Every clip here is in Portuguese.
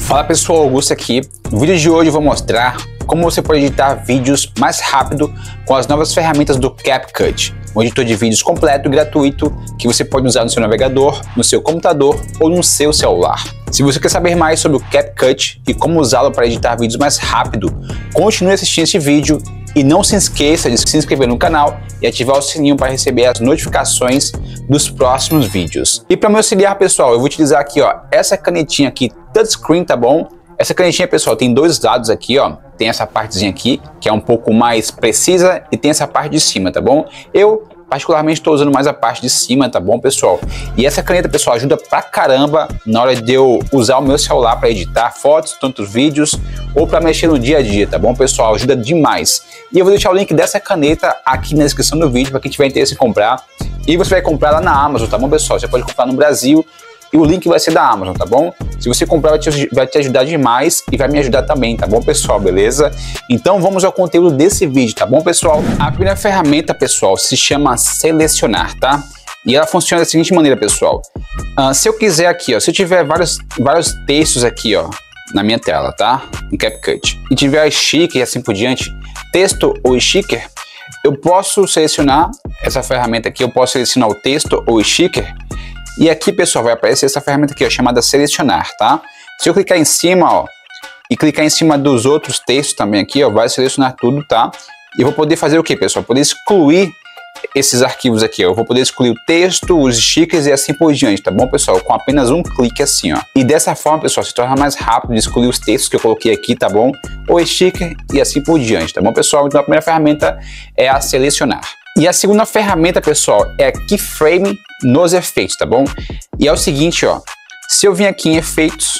Fala pessoal, Augusto aqui. No vídeo de hoje eu vou mostrar como você pode editar vídeos mais rápido com as novas ferramentas do CapCut, um editor de vídeos completo e gratuito que você pode usar no seu navegador, no seu computador ou no seu celular. Se você quer saber mais sobre o CapCut e como usá-lo para editar vídeos mais rápido, continue assistindo este vídeo e não se esqueça de se inscrever no canal e ativar o sininho para receber as notificações dos próximos vídeos. E para me auxiliar, pessoal, eu vou utilizar aqui, ó, essa canetinha aqui touchscreen, tá bom? Essa canetinha, pessoal, tem dois lados aqui, ó. Tem essa partezinha aqui, que é um pouco mais precisa, e tem essa parte de cima, tá bom? Eu, particularmente, estou usando mais a parte de cima, tá bom, pessoal? E essa caneta, pessoal, ajuda pra caramba na hora de eu usar o meu celular para editar fotos, tantos vídeos, ou para mexer no dia a dia, tá bom, pessoal? Ajuda demais. E eu vou deixar o link dessa caneta aqui na descrição do vídeo, para quem tiver interesse em comprar. E você vai comprar lá na Amazon, tá bom, pessoal? Você pode comprar no Brasil. E o link vai ser da Amazon, tá bom? Se você comprar, vai te ajudar demais e vai me ajudar também, tá bom, pessoal? Beleza? Então vamos ao conteúdo desse vídeo, tá bom, pessoal? A primeira ferramenta, pessoal, se chama Selecionar, tá? E ela funciona da seguinte maneira, pessoal. Se eu quiser aqui, ó, se eu tiver vários textos aqui, ó, na minha tela, tá? No CapCut, e tiver sticker e assim por diante, texto ou sticker, eu posso selecionar essa ferramenta aqui, eu posso selecionar o texto ou sticker. E aqui, pessoal, vai aparecer essa ferramenta aqui, ó, chamada Selecionar, tá? Se eu clicar em cima, ó, e clicar em cima dos outros textos também aqui, ó, vai selecionar tudo, tá? E eu vou poder fazer o que, pessoal? Poder excluir esses arquivos aqui, ó. Eu vou poder excluir o texto, os stickers e assim por diante, tá bom, pessoal? Com apenas um clique assim, ó. E dessa forma, pessoal, se torna mais rápido de excluir os textos que eu coloquei aqui, tá bom? Ou sticker e assim por diante, tá bom, pessoal? Então a primeira ferramenta é a Selecionar. E a segunda ferramenta, pessoal, é a Keyframe nos efeitos, tá bom? E é o seguinte, ó, se eu vim aqui em efeitos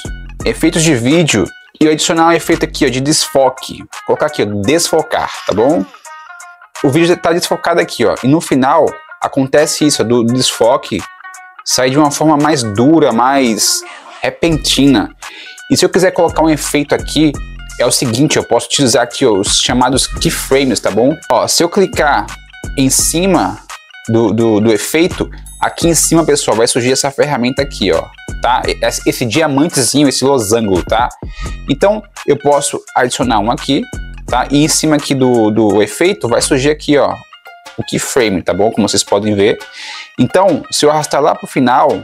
de vídeo e eu adicionar um efeito aqui, ó, de desfoque, colocar aqui, ó, desfocar, tá bom? O vídeo está desfocado aqui, ó, e no final acontece isso, ó, do desfoque sai de uma forma mais dura, mais repentina. E se eu quiser colocar um efeito aqui, é o seguinte, eu posso utilizar aqui, ó, os chamados keyframes, tá bom? Ó, se eu clicar em cima do efeito, aqui em cima, pessoal, vai surgir essa ferramenta aqui, ó, tá? Esse diamantezinho, esse losango, tá? Então, eu posso adicionar um aqui, tá? E em cima aqui do efeito vai surgir aqui, ó, o keyframe, tá bom? Como vocês podem ver. Então, se eu arrastar lá pro final,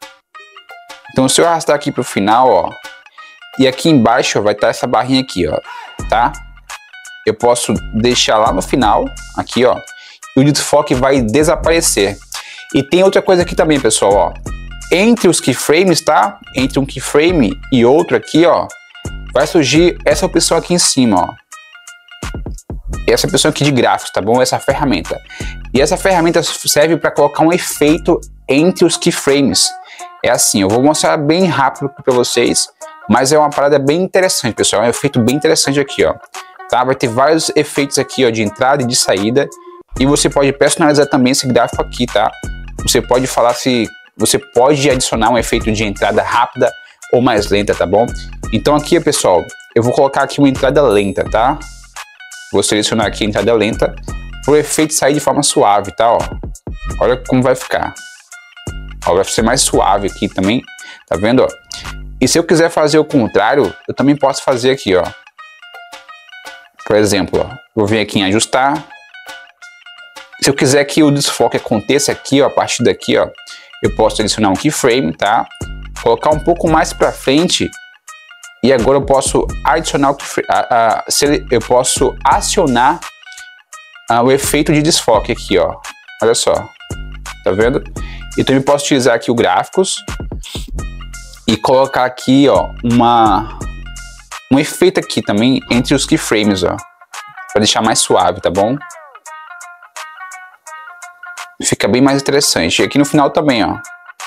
aqui pro final, ó, e aqui embaixo, ó, vai estar essa barrinha aqui, ó, tá? Eu posso deixar lá no final, aqui, ó, e o desfoque vai desaparecer. E tem outra coisa aqui também, pessoal, ó. Entre os keyframes, tá? Entre um keyframe e outro aqui, ó, vai surgir essa opção aqui em cima, ó. Essa opção aqui de gráficos, tá bom? Essa ferramenta. E essa ferramenta serve para colocar um efeito entre os keyframes. É assim, eu vou mostrar bem rápido para vocês, mas é uma parada bem interessante, pessoal. É um efeito bem interessante aqui, ó. Tá? Vai ter vários efeitos aqui, ó, de entrada e de saída. E você pode personalizar também esse gráfico aqui, tá? Você pode falar se você pode adicionar um efeito de entrada rápida ou mais lenta, tá bom? Então aqui, pessoal, eu vou colocar aqui uma entrada lenta, tá? Vou selecionar aqui a entrada lenta para o efeito sair de forma suave, tá? Ó, olha como vai ficar. Ó, vai ser mais suave aqui também, tá vendo? Ó? E se eu quiser fazer o contrário, eu também posso fazer aqui, ó. Por exemplo, ó, vou vir aqui em ajustar. Se eu quiser que o desfoque aconteça aqui, ó, a partir daqui, ó, eu posso adicionar um keyframe, tá? Colocar um pouco mais para frente e agora eu posso adicionar eu posso acionar o efeito de desfoque aqui, ó. Olha só, tá vendo? E também posso utilizar aqui o gráficos e colocar aqui, ó, um efeito aqui também entre os keyframes, ó, para deixar mais suave, tá bom? Fica bem mais interessante. E aqui no final também, ó.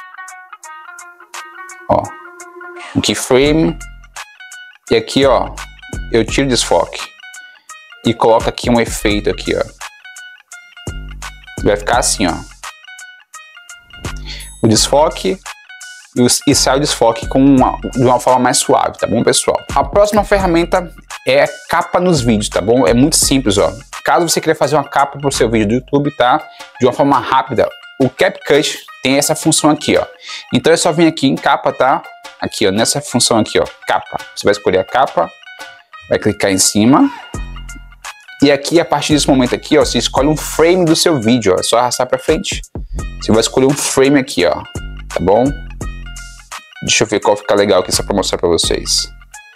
Ó. Um keyframe. E aqui, ó, eu tiro o desfoque. E coloco aqui um efeito aqui, ó. Vai ficar assim, ó. O desfoque e sai o desfoque de uma forma mais suave, tá bom, pessoal? A próxima ferramenta é a capa nos vídeos, tá bom? É muito simples, ó. Caso você queira fazer uma capa para o seu vídeo do YouTube, tá? De uma forma rápida, o CapCut tem essa função aqui, ó. Então é só vir aqui em capa, tá? aqui, ó, nessa função aqui, ó, capa. Você vai escolher a capa, vai clicar em cima. E aqui, a partir desse momento aqui, ó, você escolhe um frame do seu vídeo, ó. É só arrastar para frente. Você vai escolher um frame aqui, ó, tá bom? Deixa eu ver qual fica legal aqui só para mostrar para vocês.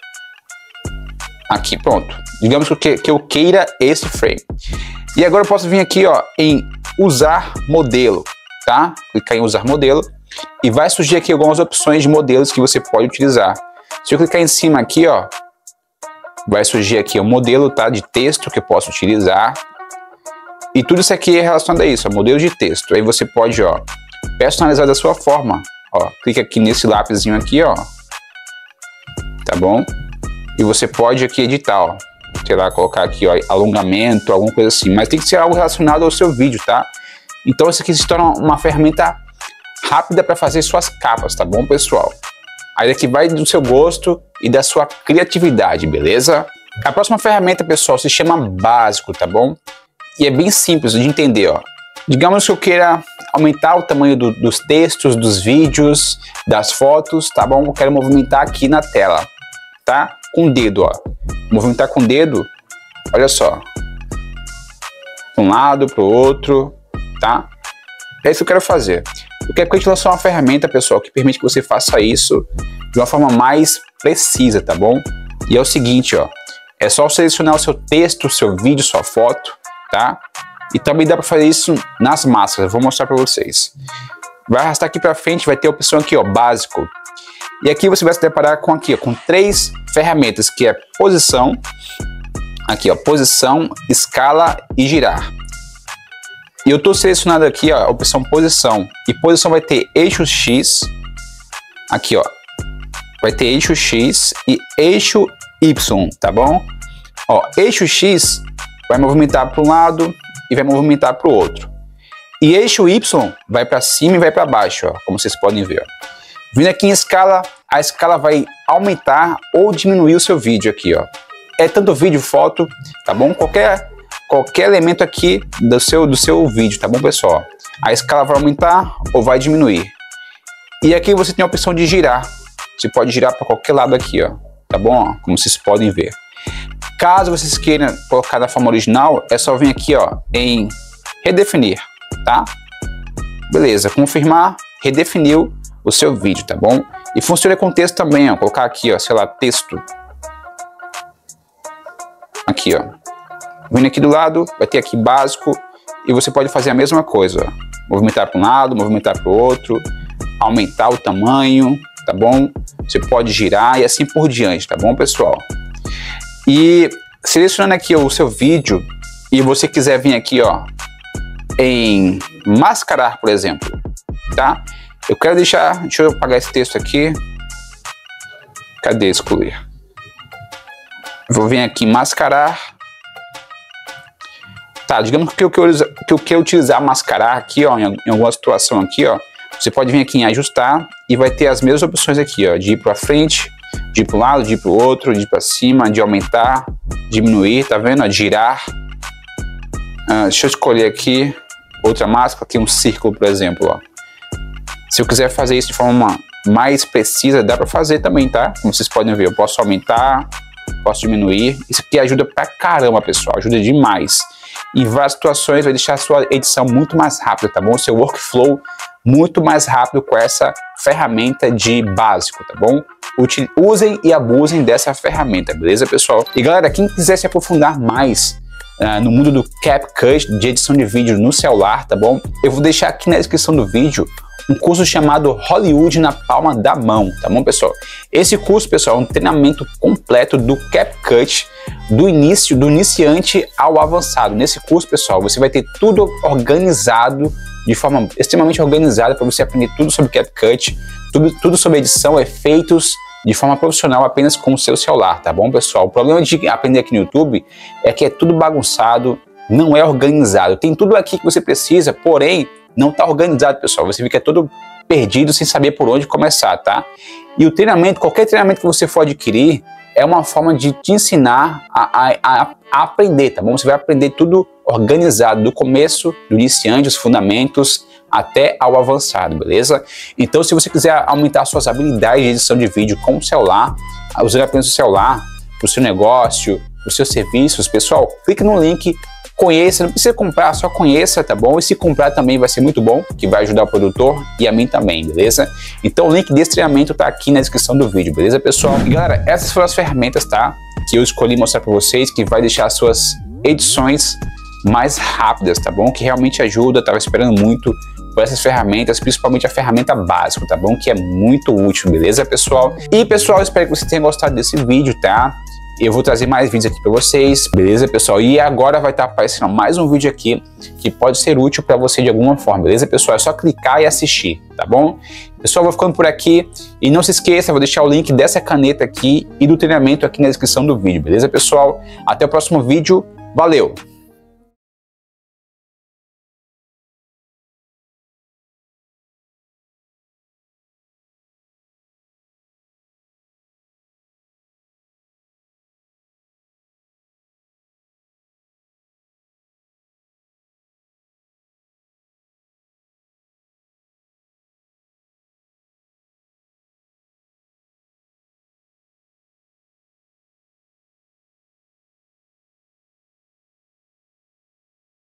Aqui, pronto. Digamos que eu queira esse frame. E agora eu posso vir aqui, ó, em usar modelo, tá? Clicar em usar modelo e vai surgir aqui algumas opções de modelos que você pode utilizar. Se eu clicar em cima aqui, ó, vai surgir aqui o modelo, tá, de texto que eu posso utilizar. E tudo isso aqui é relacionado a isso, ó, modelo de texto. Aí você pode, ó, personalizar da sua forma. Ó, clica aqui nesse lápisinho aqui, ó. Tá bom? E você pode aqui editar, ó. Sei lá, colocar aqui, ó, alongamento, alguma coisa assim. Mas tem que ser algo relacionado ao seu vídeo, tá? Então isso aqui se torna uma ferramenta rápida para fazer suas capas, tá bom, pessoal? Aí daqui vai do seu gosto e da sua criatividade, beleza? A próxima ferramenta, pessoal, se chama Básico, tá bom? E é bem simples de entender, ó. Digamos que eu queira aumentar o tamanho dos textos, dos vídeos, das fotos, tá bom? Eu quero movimentar aqui na tela, tá? Com o dedo, ó. Movimentar com o dedo, olha só. De um lado para o outro, tá? É isso que eu quero fazer. O CapCut lançou uma ferramenta, pessoal, que permite que você faça isso de uma forma mais precisa, tá bom? E é o seguinte, ó. É só selecionar o seu texto, o seu vídeo, sua foto, tá? E também dá para fazer isso nas máscaras. Vou mostrar para vocês. Vai arrastar aqui para frente, vai ter a opção aqui, ó, básico. E aqui você vai se deparar com aqui, ó, com 3 ferramentas, que é posição, aqui, ó, posição, escala e girar. E eu estou selecionando aqui, ó, a opção posição. E posição vai ter eixo X, aqui, ó, vai ter eixo X e eixo Y, tá bom? Ó, eixo X vai movimentar para um lado e vai movimentar para o outro. E eixo Y vai para cima e vai para baixo, ó, como vocês podem ver, ó. Vindo aqui em escala, a escala vai aumentar ou diminuir o seu vídeo aqui, ó. É tanto vídeo, foto, tá bom? Qualquer elemento aqui do seu vídeo, tá bom, pessoal? A escala vai aumentar ou vai diminuir. E aqui você tem a opção de girar. Você pode girar para qualquer lado aqui, ó. Tá bom? Como vocês podem ver. Caso vocês queiram colocar na forma original, é só vir aqui, ó, em redefinir, tá? Beleza, confirmar, redefiniu o seu vídeo, tá bom? E funciona com texto também, ó. Colocar aqui, ó, sei lá, texto. Aqui, ó. Vindo aqui do lado, vai ter aqui básico. E você pode fazer a mesma coisa, ó. Movimentar para um lado, movimentar para o outro. Aumentar o tamanho, tá bom? Você pode girar e assim por diante, tá bom, pessoal? E selecionando aqui o seu vídeo e você quiser vir aqui, ó, em mascarar, por exemplo, tá? Eu quero deixar, deixa eu apagar esse texto aqui. Cadê excluir? Vou vir aqui em mascarar. Tá, digamos que eu quero utilizar mascarar aqui, ó, em alguma situação aqui, ó. Você pode vir aqui em ajustar e vai ter as mesmas opções aqui, ó, de ir para frente, de ir para um lado, de ir para o outro, de ir para cima, de aumentar, diminuir, tá vendo? De girar. Deixa eu escolher aqui outra máscara, aqui um círculo, por exemplo, ó. Se eu quiser fazer isso de forma mais precisa, dá para fazer também, tá? Como vocês podem ver, eu posso aumentar, posso diminuir. Isso aqui ajuda pra caramba, pessoal, ajuda demais. Em várias situações vai deixar a sua edição muito mais rápida, tá bom? O seu workflow muito mais rápido com essa ferramenta de básico, tá bom? Usem e abusem dessa ferramenta, beleza, pessoal? E galera, quem quiser se aprofundar mais no mundo do CapCut, de edição de vídeo no celular, tá bom? Eu vou deixar aqui na descrição do vídeo um curso chamado Hollywood na palma da mão, tá bom, pessoal? Esse curso, pessoal, é um treinamento completo do CapCut, do iniciante ao avançado. Nesse curso, pessoal, você vai ter tudo organizado, de forma extremamente organizada, para você aprender tudo sobre CapCut, tudo sobre edição, efeitos, de forma profissional apenas com o seu celular, tá bom, pessoal? O problema de aprender aqui no YouTube é que é tudo bagunçado, não é organizado. Tem tudo aqui que você precisa, porém, não está organizado, pessoal. Você fica todo perdido sem saber por onde começar, tá? E o treinamento, qualquer treinamento que você for adquirir, é uma forma de te ensinar a aprender, tá bom? Você vai aprender tudo organizado, do começo, do iniciante, os fundamentos, até ao avançado, beleza? Então, se você quiser aumentar suas habilidades de edição de vídeo com o celular, usando apenas o celular, para o seu negócio, para os seus serviços, pessoal, clique no link, conheça, não precisa comprar, só conheça, tá bom? E se comprar também vai ser muito bom, que vai ajudar o produtor e a mim também, beleza? Então o link desse treinamento tá aqui na descrição do vídeo, beleza, pessoal? E galera, essas foram as ferramentas, tá? Que eu escolhi mostrar para vocês, que vai deixar as suas edições mais rápidas, tá bom? Que realmente ajuda, tava esperando muito por essas ferramentas, principalmente a ferramenta básica, tá bom? Que é muito útil, beleza, pessoal? E pessoal, espero que você tenha gostado desse vídeo, tá? Eu vou trazer mais vídeos aqui para vocês, beleza, pessoal? E agora vai estar aparecendo mais um vídeo aqui que pode ser útil para você de alguma forma, beleza, pessoal? É só clicar e assistir, tá bom? Pessoal, vou ficando por aqui e não se esqueça, vou deixar o link dessa caneta aqui e do treinamento aqui na descrição do vídeo, beleza, pessoal? Até o próximo vídeo, valeu!